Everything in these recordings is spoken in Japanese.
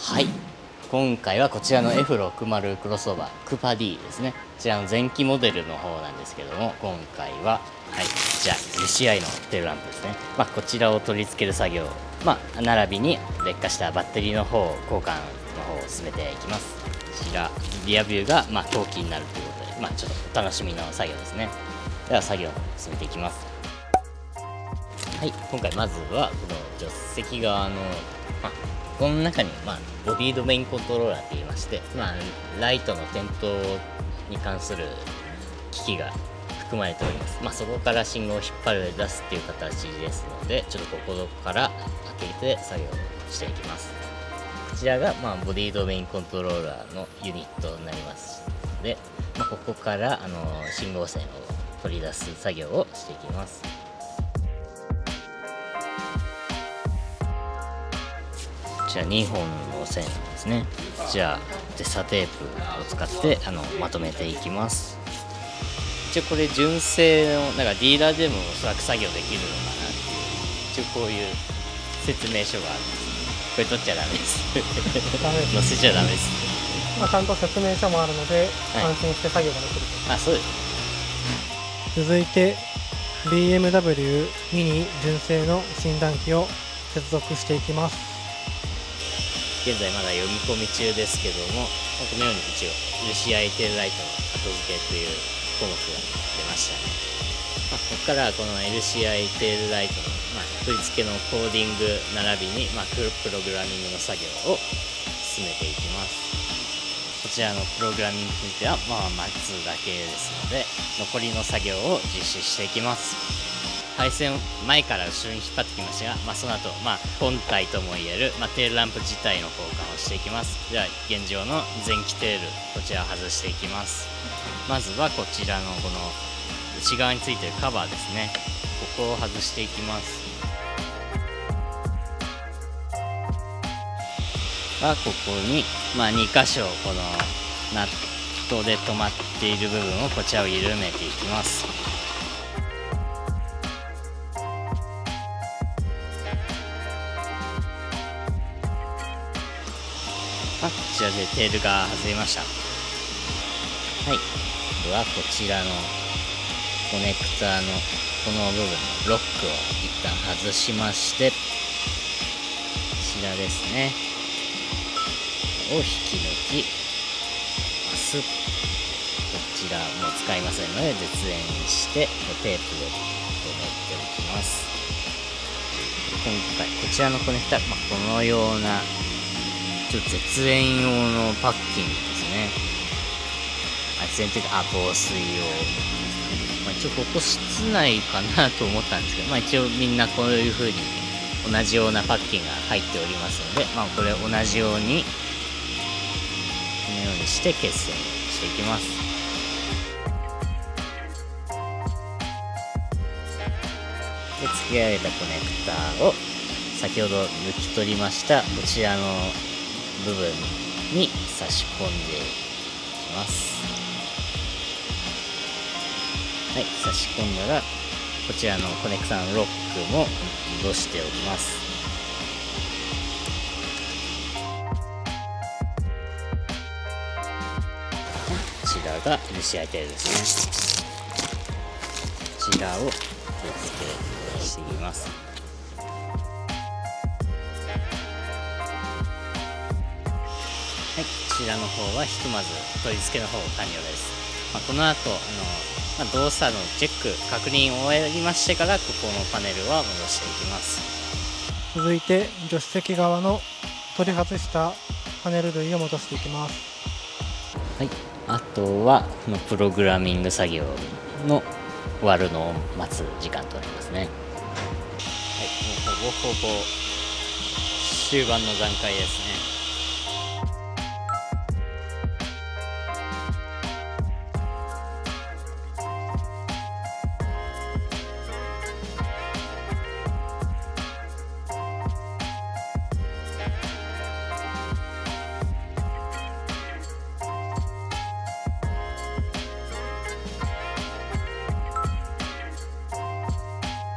はい、今回はこちらの F60 クロスオーバークーパー D ですね。こちらの前期モデルの方なんですけども、今回はじゃあ LCI のテールランプですね。こちらを取り付ける作業、並びに劣化したバッテリーの方交換の方を進めていきます。こちらリアビューが陶器になるということで、ちょっとお楽しみの作業ですね。では作業を進めていきます。はい、今回まずはこの助手席側の、この中に、ボディドメインコントローラーといいまして、ライトの点灯に関する機器が含まれております。そこから信号を引っ張り出すっていう形ですので、ちょっとここから開けて作業をしていきます。こちらが、ボディドメインコントローラーのユニットになりますので、ここから信号線を取り出す作業をしていきます。こちら2本の線ですね。じゃあテッサテープを使ってまとめていきます。一応これ純正のディーラーでもおそらく作業できるのかなっていう、一応こういう説明書があるんです。これ取っちゃダメですダメです載せちゃダメです。 ちゃんと説明書もあるので、安心して作業ができると。 そうです。 続いて BMW ミニ純正の診断機を接続していきます。 現在まだ読み込み中ですけども、このように一応 LCI テールライトの後付けという項目が出ましたね。ここからこの LCI テールライトの、取り付けのコーディング並びに、プログラミングの作業を進めていきます。こちらのプログラミングについては待つだけですので、残りの作業を実施していきます。配線を前から後ろに引っ張ってきましたが、その後、本体ともいえる、テールランプ自体の交換をしていきます。では現状の前期テール、こちらを外していきます。まずはこちらのこの内側についているカバーですね、ここを外していきます。ここに、2箇所このナットで止まっている部分をこちらを緩めていきます。こちらでテールが外れました。ではこちらのコネクターのこの部分のロックを一旦外しまして、こちらですねを引き抜きます。こちらもう使いませんので絶縁してテープで留めておきます。今回こちらのコネクター、このようなちょっと絶縁用のパッキングですね。絶縁というか防水用、一応ここ室内かなと思ったんですけど、一応みんなこういう風に同じようなパッキンが入っておりますので、これ同じようにこのようにして結線していきます。で付け上げたコネクターを先ほど抜き取りましたこちらの部分に差し込んでいきます。差し込んだらこちらのコネクターのロックも戻しておきます。こちらが LCI テールですね。こちらを取り付けしていきます。こちらの方はひとまず取り付けの方完了です。この後動作のチェック確認を終わりましてからここのパネルは戻していきます。 続いて助手席側の取り外したパネル類を戻していきます。 あとはこのプログラミング作業の終わるのを待つ時間となりますね。もうほぼほぼ終盤の段階ですね。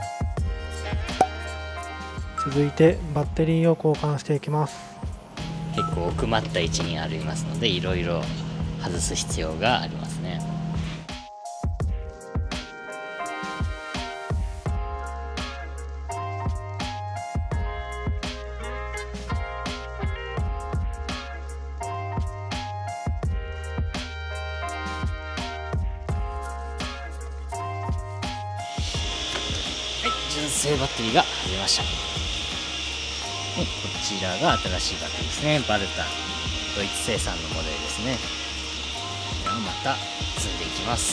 続いてバッテリーを交換していきます。 結構奥まった位置にありますので、いろいろ外す必要がありますね。はい、純正バッテリーが外れました。はい、こちらが新しいバッテリーですね。バルタン、ドイツ生産のモデルですね。これをまた積んでいきます。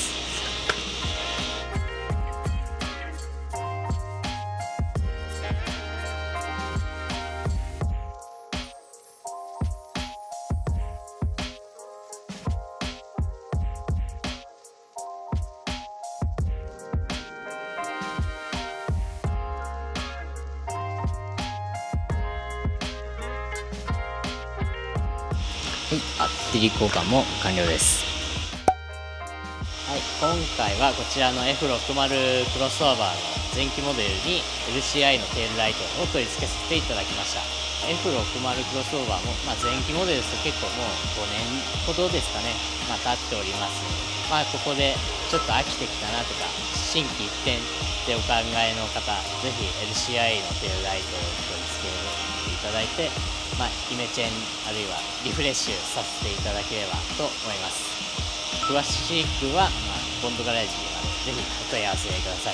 はい、バッテリー交換も完了です。はい、今回はこちらの F60 クロスオーバーの前期モデルに LCI のテールライトを取り付けさせていただきました。F60 クロスオーバーも、前期モデルですと結構もう5年ほどですかね、経っております。ここでちょっと飽きてきたなとか、心機一転でお考えの方、ぜひ LCI のテールライトを取り付けていただいて、イメチェンあるいはリフレッシュさせていただければと思います。詳しくは、ボンドガレージまでぜひお問い合わせください。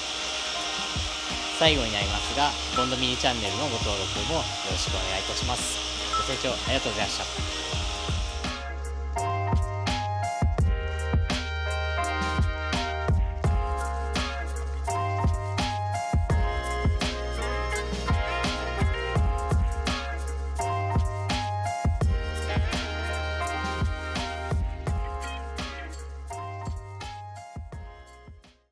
最後になりますが、ボンドミニチャンネルのご登録もよろしくお願いいたします。ご清聴ありがとうございました。